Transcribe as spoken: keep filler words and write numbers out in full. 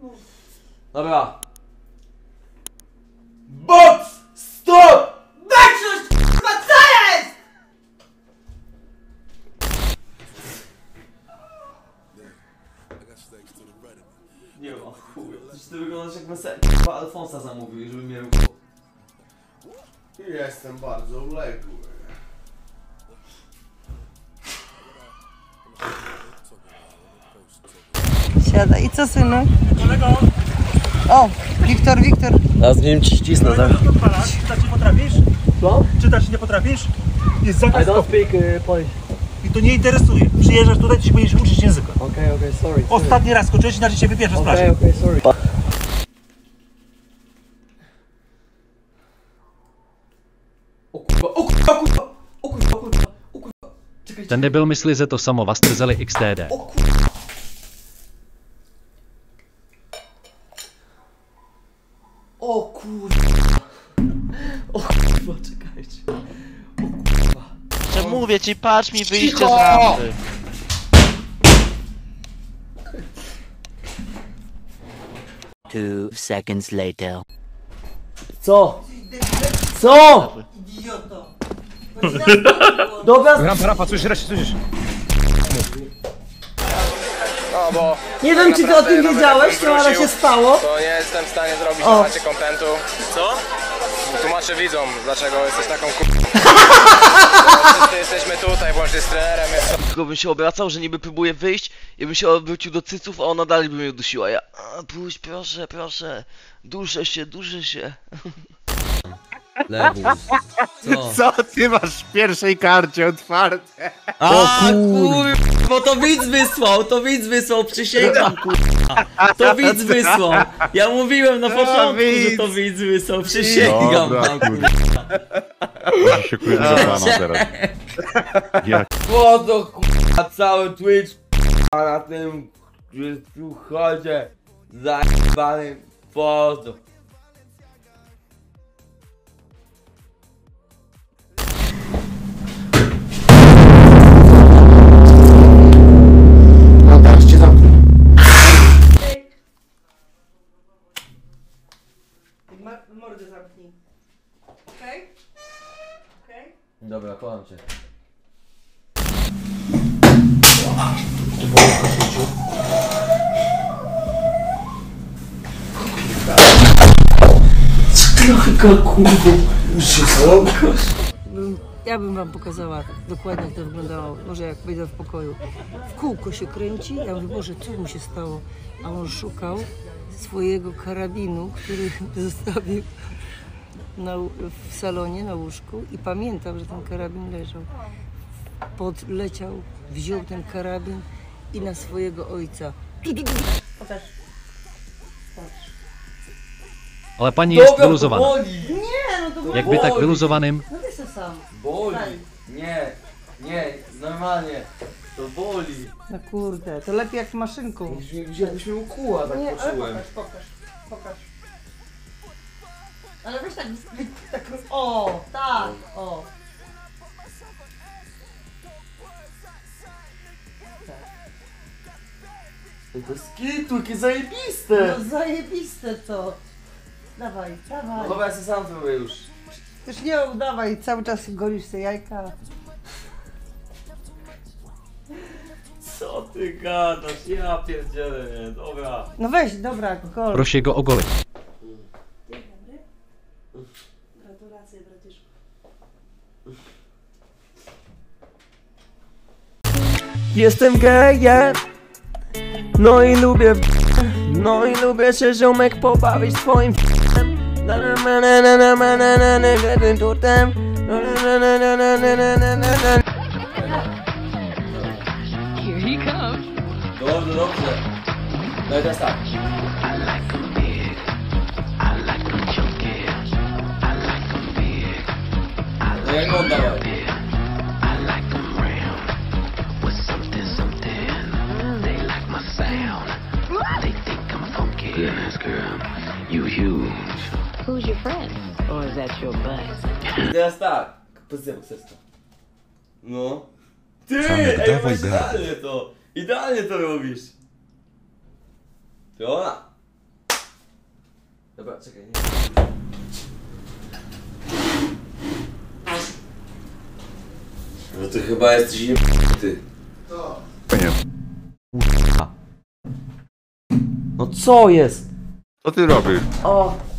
Dobra. Box! Stop! Backshot! Co jest? Nie ma chuj. Przecież ty wyglądasz jak wesel... Chyba Alfonsa zamówił, żeby mnie ruchał. Jestem bardzo uległy. Siada. I co, synu? O, Wiktor, Wiktor. A z nim ci ścisnę, tak? Czytać nie potrafisz? Co? Czytać nie potrafisz? Jest I zakaz. don't speak uh, Polish. I to nie interesuje. Przyjeżdżasz tutaj, to się będziesz uczyć języka. Okej, okay, okej, okay, sorry. Ostatni raz skoczyłeś, inaczej cię wypieszę z Okej, plaży. okej, sorry. O kurwa, o kurwa, o kurwa, o kurwa, o kurwa, o kurwa. Czekaj, Ten nebyl myslí, že to samo vás trzeli X T D. o kurwa. O kurwa. O kurwa, czekajcie. O kurwa. Że mówię ci, patrz mi wyjście z rampy. Two seconds later. Co? Co? Idioto. Dobra, Rampa, rampa, słyszysz, reszcie słyszysz. No bo Nie wiem, czy ty o tym wiedziałeś, co ale się stało. to nie jestem w stanie zrobić O. na razie kontentu. Co? Tłumaczę widzom, dlaczego jesteś taką k***. Wszyscy jesteśmy tutaj, włącznie z trenerem. Jest... Tylko bym się obracał, że niby próbuję wyjść i bym się odwrócił do cyców, a ona dalej by mnie udusiła. Ja, a, pójdź, proszę, proszę. Duszę się, duszę się. Lewus. Co? Co ty masz w pierwszej karcie otwarte? A kurwa, bo to widz wysłał, to widz wysłał, przysięgam kurwa. To widz wysłał. Ja mówiłem na początku, że to widz wysłał, przysięgam wam kurwa. Może się kurwa do pana teraz. Jak Po to kurwa cały Twitch kurwa, na tym chodzie zajebanym pozdro. No teraz cię zamknę. Mordę zamknij. Okej? Okej? Dobra, kocham cię. Ja bym wam pokazała dokładnie, jak to wyglądało. Może jak będę w pokoju. W kółko się kręci. Ja mówię, Boże, co mu się stało? A on szukał swojego karabinu, który zostawił na, w salonie na łóżku i pamiętał, że ten karabin leżał. Podleciał, wziął ten karabin i na swojego ojca. Pokaż. Ale paní jest Dobra, to vyluzowana. boli. Nie, no to było... Jakby tak wyluzowanym, No wiesz co sam. Boli. Nie, nie, normalnie. To boli. No kurde, to lepiej jak maszynką. Jakbyś mnie ukuła, tak Nie, ale poczułem. pokaż, pokaż, pokaż. Ale weź tak, tak, o, tak, o. To jest kitu, jakie zajebiste. No zajebiste to. Dawaj, dawaj. Dobra, ja sobie sam zrobię już. Już nie udawaj, cały czas golisz te jajka. Co ty gadasz? Ja pierdzielę, nie, dobra. No weź, dobra, gol. prosi go ogolit. Dzień dobry. Gratulacje, bratyszku. Jestem gejem, no i lubię no i lubię się ziomek pobawić swoim na na na na na na na na na na tym turtem na na na na na na na na na na. Here he comes. Dobrze, dobrze. No i teraz tak. No jak on dawaj. Goodness, girl, you huge. Who's your friend? Or is that your butt? I teraz tak. Pozycja bokserska. No. Ty! Samek, Ej, dawaj masz gada. idealnie to! Idealnie to robisz! To ona! Dobra, czekaj, nie. No ty chyba jesteś jebany. Co? Nie. No co jest? Co ty robisz? O,